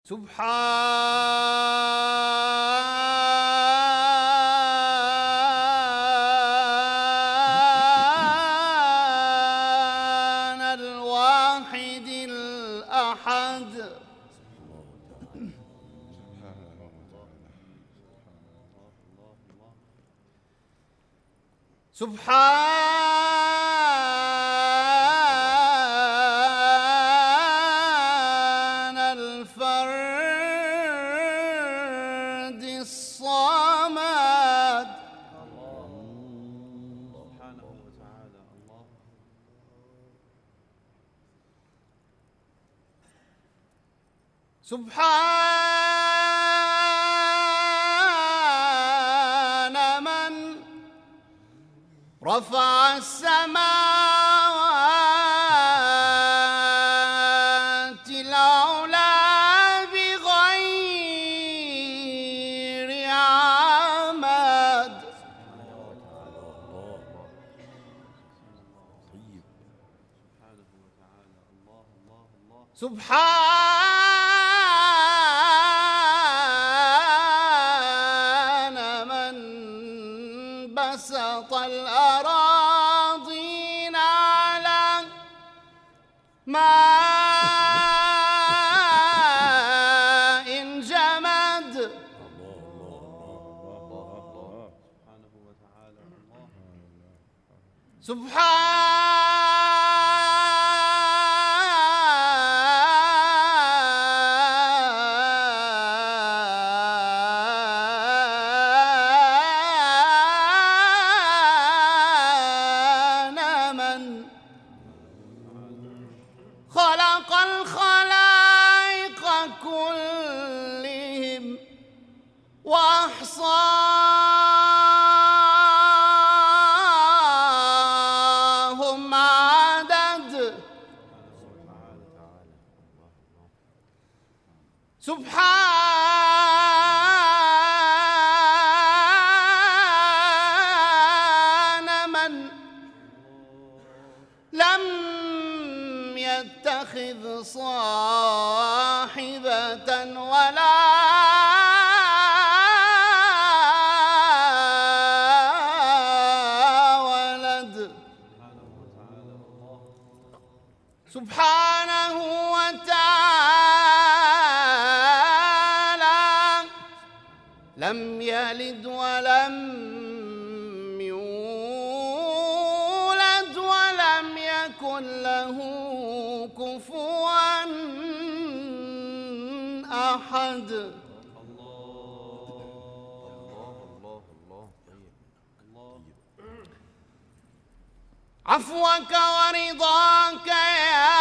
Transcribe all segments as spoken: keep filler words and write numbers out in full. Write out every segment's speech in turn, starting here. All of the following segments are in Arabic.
سبحان الواحد الأحد سبحان الفرد الصمد سبحانه وتعالى. الله سبحان من رفع السماوات العلى بغير عمد سبحان من بسط الأراضين على ماء جمد سبحان من خلق الخلائق كلهم وأحصاهم عدد سبحان من لم يتخذ صاحبة ولا ولد سبحانه وتعالى لم يلد ولم يولد ولم يكن له كفوا أحد. عفوك ورضاك يا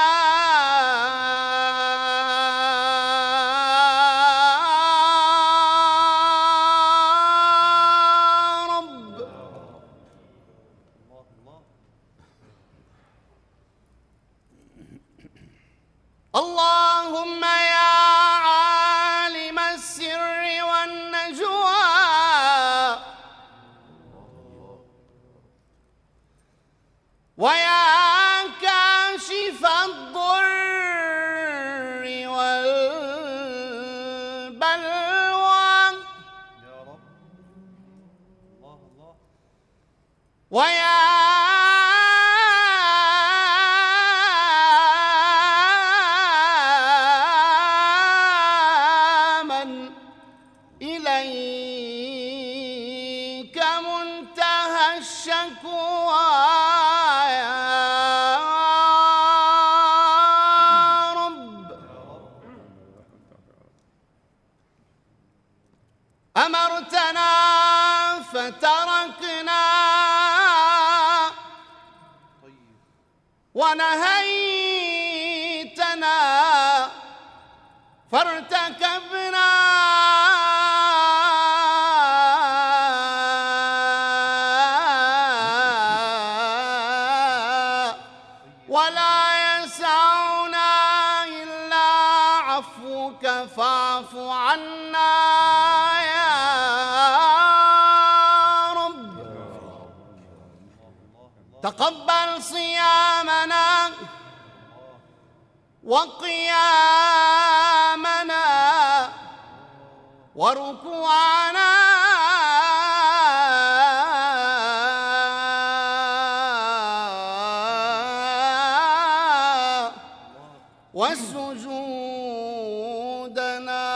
رب اللهم يا عالم السر والنجوى ويا كاشف الضر والبلوى يا رب. الله الله. ويا من إليك منتهى الشكوى أمرتنا فتركنا ونهيتنا فارتكبنا ولا يسعنا إلا عفوك فاعف عنا يا رب. تقبل صيامنا وقيامنا وركوعنا وسجودنا